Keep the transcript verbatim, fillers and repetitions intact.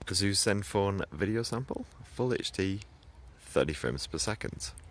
Asus Zenfone video sample, full H D, thirty frames per second.